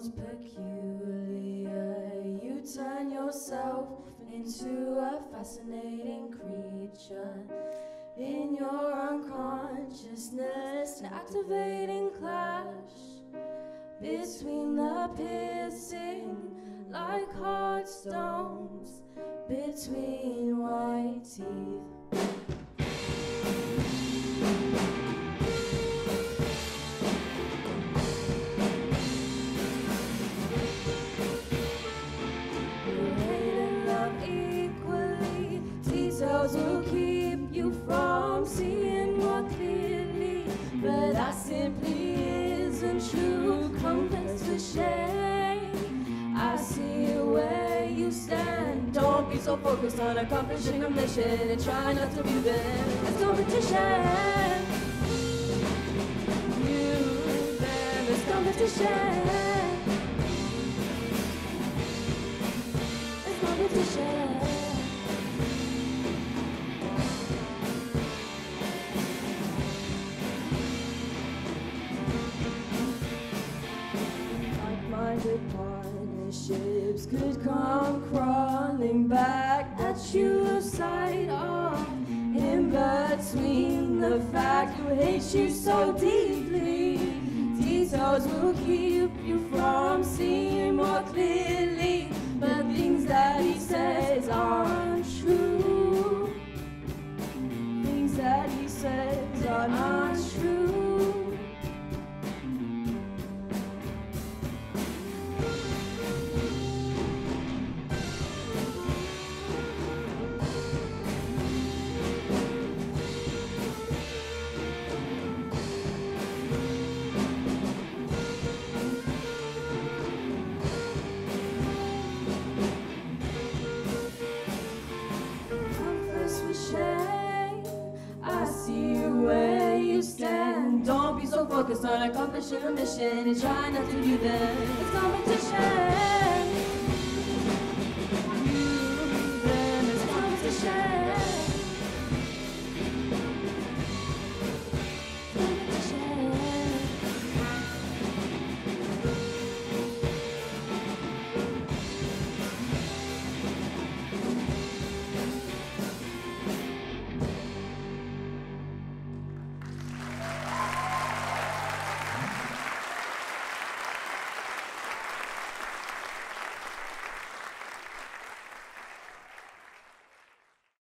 most peculiar. You turn yourself into a fascinating creature in your unconsciousness, an activating clash between the piercing like hard stones between white teeth. Details will keep you from seeing more clearly, but that simply isn't true. Confess with shame. I see where you stand. Don't be so focused on accomplishing a mission and try not to be there. It's competition. You, them, it's competition. It's competition. Partnerships could come crawling back at you side off, in between the fact you hate you so deeply. Details will keep you from seeing more clearly, but things that he says aren't true. Things that he says are not true. I see where you stand. Don't be so focused on accomplishing a mission and try not to do that. It's competition.